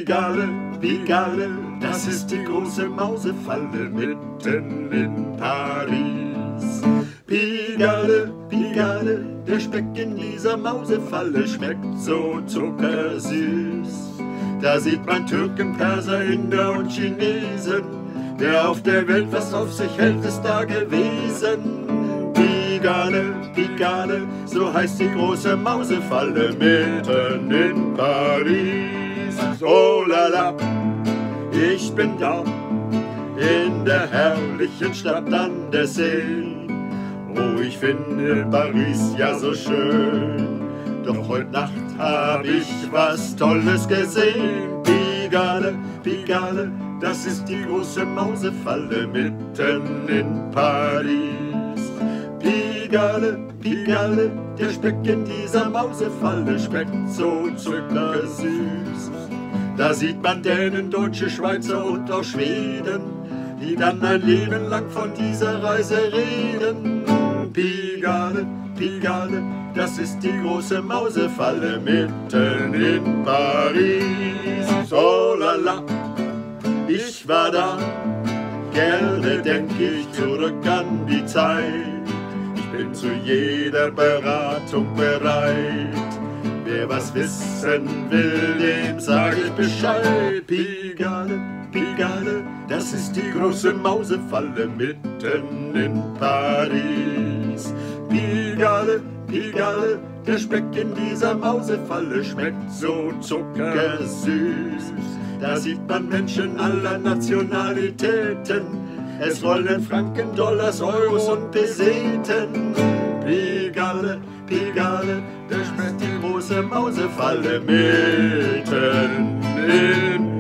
Pigalle, Pigalle, das ist die große Mausefalle mitten in Paris. Pigalle, Pigalle, der Speck in dieser Mausefalle schmeckt so zuckersüß. Da sieht man Türken, Perser, Inder und Chinesen. Wer auf der Welt was auf sich hält, ist da gewesen. Pigalle, Pigalle, so heißt die große Mausefalle mitten in Paris. Oh la la, ich bin da in der herrlichen Stadt an der Seine. Oh, ich finde Paris ja so schön, doch heute Nacht hab ich was Tolles gesehen. Pigalle, Pigalle, das ist die große Mausefalle mitten in Paris. Pigalle, Pigalle, der Speck in dieser Mausefalle schmeckt so zuckersüß. Da sieht man Dänen, Deutsche, Schweizer und auch Schweden, die dann ein Leben lang von dieser Reise reden. Pigalle, Pigalle, das ist die große Mausefalle mitten in Paris. Oh la la, ich war da, gerne denk ich zurück an die Zeit. Ich bin zu jeder Beratung bereit. Wer was wissen will, dem sag ich Bescheid. Pigalle, Pigalle, das ist die große Mausefalle mitten in Paris. Pigalle, Pigalle, der Speck in dieser Mausefalle schmeckt so zuckersüß. Da sieht man Menschen aller Nationalitäten. Es rollen Franken, Dollars, Euros und Peseten. Pigalle, Pigalle, der schmeckt die große Mausefalle mitten in